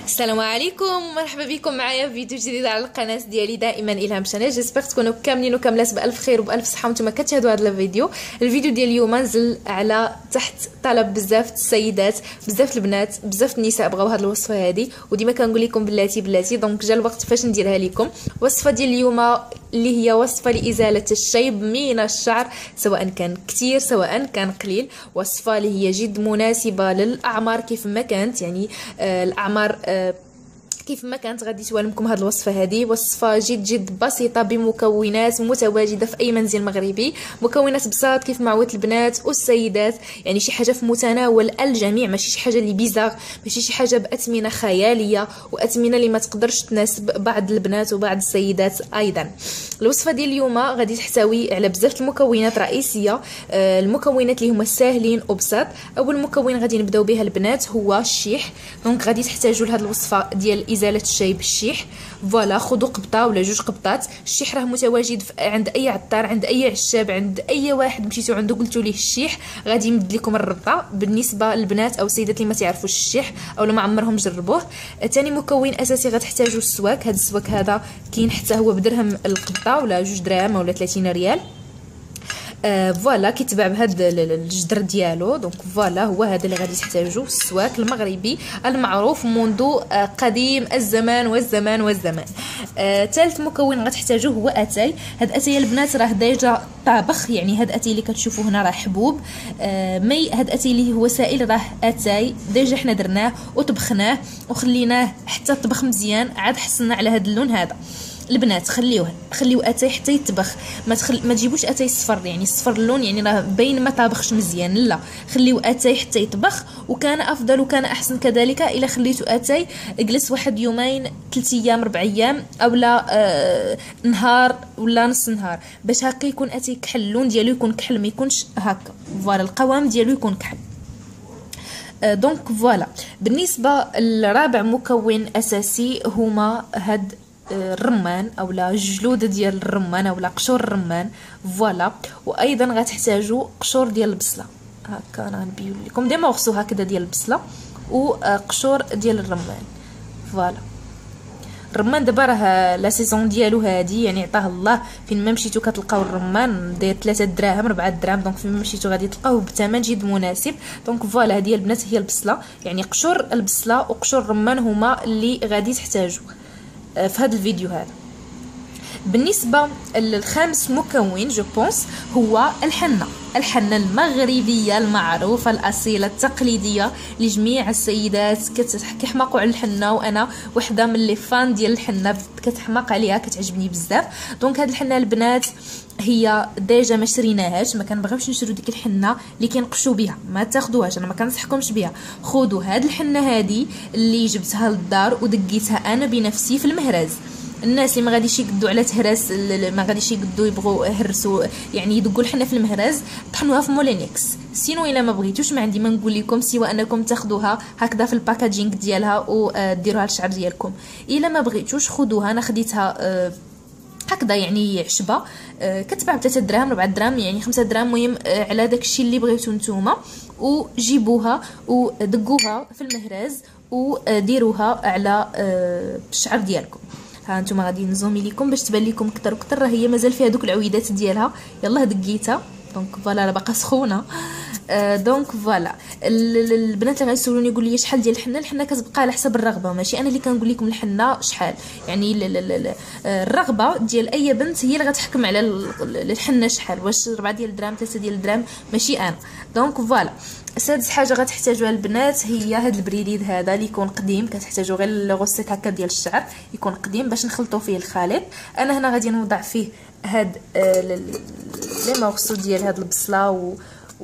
السلام عليكم، مرحبا بكم معايا في فيديو جديد على القناه ديالي دائما الهام شانيل. جيسبر تكونوا كاملين وكاملات بالف خير وبالف صحه وانتم كتشاهدوا هذا الفيديو ديال اليوم. نزل على تحت طلب بزاف السيدات، بزاف البنات، بزاف النساء بغاو هذه الوصفه هذه، وديما كنقول لكم بلاتي دونك جا الوقت فاش نديرها لكم. الوصفه ديال اليوم اللي هي وصفه لازاله الشيب من الشعر، سواء كان كثير سواء كان قليل. وصفه اللي هي جد مناسبه للاعمار كيف ما كانت، يعني الاعمار كيف ما كانت غادي توالمكم هذه الوصفه هذه. وصفه جد بسيطه بمكونات متواجده في اي منزل مغربي، مكونات بساط كيف ما عودت البنات والسيدات، يعني شي حاجه في متناول الجميع، ماشي شي حاجه اللي بيزاغ، ماشي شي حاجه باثمنه خياليه واثمنه اللي ما تقدرش تناسب بعض البنات وبعض السيدات ايضا. الوصفه ديال اليوم غادي تحتوي على بزاف المكونات رئيسيه، المكونات اللي هما ساهلين وبساط. اول مكون غادي نبداو بها البنات هو الشيح. دونك غادي تحتاجوا لهذه الوصفه ديال ازاله الشيب الشيح. فوالا، خذوا قبطه ولا جوج قبطات. الشيح راه متواجد عند اي عطار، عند اي عشاب، عند اي واحد مشيتوا عنده قلتوا ليه الشيح غادي يمد لكم الربطه. بالنسبه للبنات او السيدات اللي ما تعرفوش الشيح او ما عمرهم جربوه. ثاني مكون اساسي غتحتاجوا السواك. هذا السواك هذا كاين حتى هو بدرهم القبطه ولا 2 دراهم ولا 30 ريال. فوالا كيتباع بهذا الجدر ديالو. دونك فوالا هو هذا اللي غادي تحتاجوه، السواك المغربي المعروف منذ قديم الزمان والزمان. ثالث مكون غتحتاجوه هو اتاي. هاد اتاي البنات راه ديجا طابخ، يعني هاد اتاي اللي كتشوفوه هنا راه حبوب مي. هاد اتاي اللي هو سائل راه اتاي ديجا حنا درناه وطبخناه وخليناه حتى طبخ مزيان، عاد حصلنا على هاد اللون هذا. البنات خليو اتاي حتى يطبخ، ما تجيبوش اتاي صفر، يعني صفر اللون يعني راه باين ما طابخش مزيان. لا، خليو اتاي حتى يطبخ، وكان افضل وكان احسن كذلك الا خليتو اتاي جلس واحد يومين 3 ايام 4 ايام اولا نهار ولا نص نهار، باش هكا يكون اتاي كحل، اللون ديالو يكون كحل، ما يكونش هكا. فوالا القوام ديالو يكون كحل. دونك فوالا بالنسبه لرابع مكون اساسي هما هاد الرمان اولا جلود ديال الرمان اولا قشور الرمان. فوالا، وايضا غتحتاجوا قشور ديال البصله. هكا انا غنبيو لكم ديما غسو هكذا ديال البصله وقشور ديال الرمان. فوالا الرمان دابا راه لا سيزون ديالو هادي، يعني عطاه الله. فين ما مشيتو كتلقاو الرمان داير 3 دراهم 4 دراهم، دونك فين ما مشيتو غادي تلقاوه بثمن جد مناسب. دونك فوالا هذه البنات هي البصله، يعني قشور البصله وقشور الرمان هما اللي غادي تحتاجوا في هذا الفيديو هذا. بالنسبه للخامس مكون جو بونس هو الحنه المغربيه المعروفه الاصيله التقليديه لجميع السيدات كيحماقوا على الحنه، وانا وحده من لي فان ديال الحنه، كتحماق عليها كتعجبني بزاف. دونك هاد الحنه البنات هي ديجا ما شريناهاش، ما كنبغيوش نشرو ديك الحنه اللي كينقشوا بها، ما تاخذوهاش، انا ما كنصحكمش بها. خذوا هاد الحنه هادي اللي جبتها للدار ودقيتها انا بنفسي في المهرز. الناس اللي ما غاديش يقدوا على تهرس، ما غاديش يقدوا يبغوا يهرسوا، يعني يدقوا الحنه في المهرز، طحنوها في مولينكس. سينو الا ما بغيتوش ما عندي ما نقول لكم سوى انكم تاخذوها هكذا في الباكاجينغ ديالها وديروها للشعر ديالكم. الا ما بغيتوش خذوها، انا خديتها هكذا يعني عشبه كتباع 3 دراهم 4 دراهم يعني 5 دراهم، المهم على داكشي اللي بغيتو نتوما، وجيبوها ودقوها في المهرز وديروها على الشعر ديالكم. ها نتوما غادي نزومي لكم باش تبان لكم اكثر وكثر، راه هي مازال فيها دوك العويدات ديالها. يلاه دقيتها، دونك فوالا راه باقا سخونه. دونك فوالا البنات اللي غيسولوني يقول لي شحال ديال الحنه كتبقى على حسب الرغبه، ماشي انا اللي كنقول لكم الحنه شحال، يعني الرغبه ديال اي بنت هي اللي غتحكم على الحنه شحال، واش 4 ديال الدراهم 3 ديال الدراهم، ماشي انا. دونك فوالا سادس حاجه غتحتاجوها البنات هي هذا البريديد هذا اللي يكون قديم، كتحتاجوا غير الغسيت هكا ديال الشعر يكون قديم باش نخلطوا فيه الخليط. انا هنا غادي نوضع فيه هاد لي مورسو ديال هاد البصله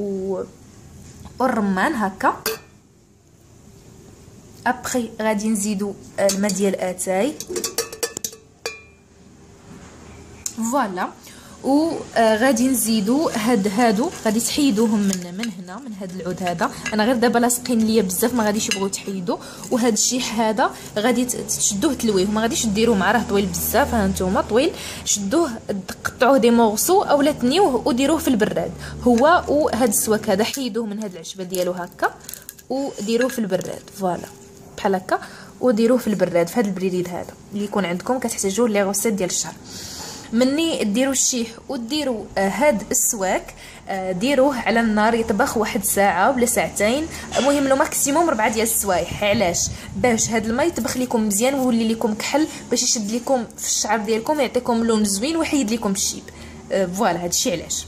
والرمان هكا. ابخي غادي نزيدو الماء ديال اتاي. فوالا، وغادي نزيدو هادو غادي تحيدوهم من هنا من هاد العود هذا. انا غير دابا لاصقين ليا بزاف ما غاديش يبغوا تحيدوا. وهاد الشيح هذا غادي تشدوه تلويه، ما غاديش ديروه مع راه طويل بزاف، ها نتوما طويل، شدوه قطعوه دي مورسو اولا تنيوه وديروه في البراد. هو وهاد السواك هذا حيدوه من هاد العشبه ديالو هكا وديروه في البراد. فوالا بحال هكا، وديروه في البراد في هذا البريد هذا اللي يكون عندكم كتحتاجوه لي غوسيت ديال الشهر. مني ديروا الشيح وديروا هاد السواك ديروه على النار يطبخ 1 ساعه ولا ساعتين، المهم لو ماكسيموم 4 ديال السوايع. علاش؟ باش هاد الماء يطبخ لكم مزيان ويولي لكم كحل، باش يشد لكم في الشعر ديالكم، يعطيكم لون زوين ويحيد لكم الشيب. فوالا هادشي علاش.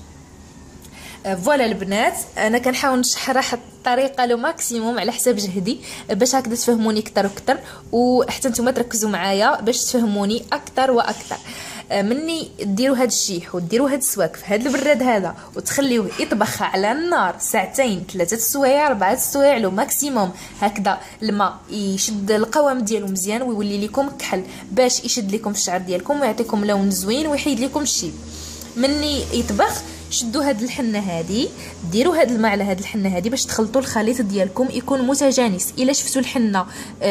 فوالا البنات، انا كنحاول نشرح الطريقه لو ماكسيموم على حساب جهدي باش هكذا تفهموني اكثر واكثر، وحتى نتوما تركزوا معايا باش تفهموني اكثر واكثر. مني ديروا هاد الشيح وديروا هاد السواك في هاد البراد هذا وتخليوه يطبخ على النار ساعتين 3 سوايع 4 سوايع لو ماكسيموم، هكذا الماء يشد القوام ديالو مزيان ويولي لكم كحل باش يشد لكم في الشعر ديالكم ويعطيكم لون زوين ويحيد لكم الشيب. مني يطبخ شدوا هاد الحنه هادي، ديروا هاد الماء على هاد الحنه هادي باش تخلطوا الخليط ديالكم يكون متجانس. الا شفتوا الحنه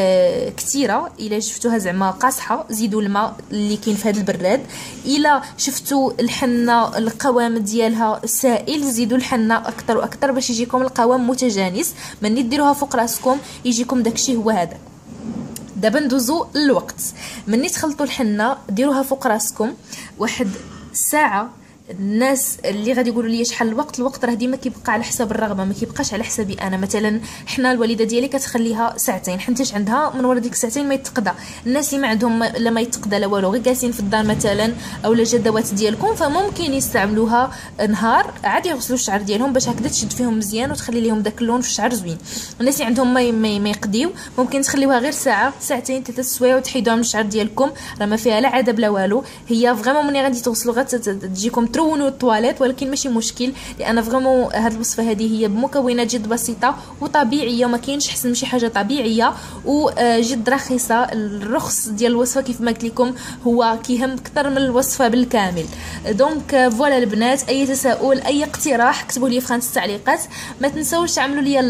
كثيره، الا شفتوها زعما قاصحه، زيدوا الماء اللي كاين في هاد البراد. الا شفتوا الحنه القوام ديالها سائل، زيدوا الحنه اكثر واكثر باش يجيكم القوام متجانس. مني ديروها فوق راسكم يجيكم داكشي هو هذا. دابا ندوزو للوقت. مني تخلطوا الحنه ديروها فوق راسكم 1 ساعه. الناس اللي غادي يقولوا لي شحال الوقت راه ديما كيبقى على حساب الرغبه، ما كيبقاش على حسابي انا. مثلا حنا الوالده ديالي كتخليها ساعتين، حنتاش عندها من ورا ديك الساعتين ما يتقدى. الناس اللي ما عندهم لا ما يتقدى لا والو، غير جالسين في الدار مثلا اولا جدوات ديالكم، فممكن يستعملوها نهار عادي يغسلوا الشعر ديالهم باش هكذا تشد فيهم مزيان وتخلي لهم داك اللون في الشعر زوين. الناس اللي عندهم ما يقديو ممكن تخليوها غير ساعه ساعتين 3 سوايع وتحيدوها من الشعر ديالكم، راه ما فيها لا عذاب لا والو. هي فريمون ملي غادي تغسلوا غتجيكم ترونوا الطواليت، ولكن ماشي مشكل لان فريمون هاد الوصفه هذه هي بمكونات جد بسيطه وطبيعيه، ما كاينش احسن من شي حاجه طبيعيه وجد رخيصه. الرخص ديال الوصفه كيف ما قلت لكم هو كيهم اكثر من الوصفه بالكامل. دونك فوالا البنات، اي تساؤل اي اقتراح اكتبوا لي في خانه التعليقات. ما تنساوش تعملوا لي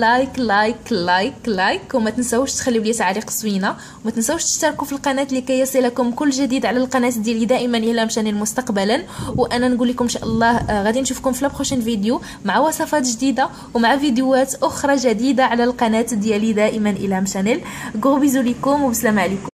لايك وما تنساوش تخليوا لي تعليق زوينه، وما تنساوش تشتركوا في القناه لكي يصلكم كل جديد على القناه ديالي دائما الى مشاني مستقبلا. وانا نقول لكم ان شاء الله غادي نشوفكم في البروشين فيديو مع وصفات جديده ومع فيديوهات اخرى جديده على القناه ديالي دائما الهام شانيل. غو بيزو ليكم وبسلام عليكم.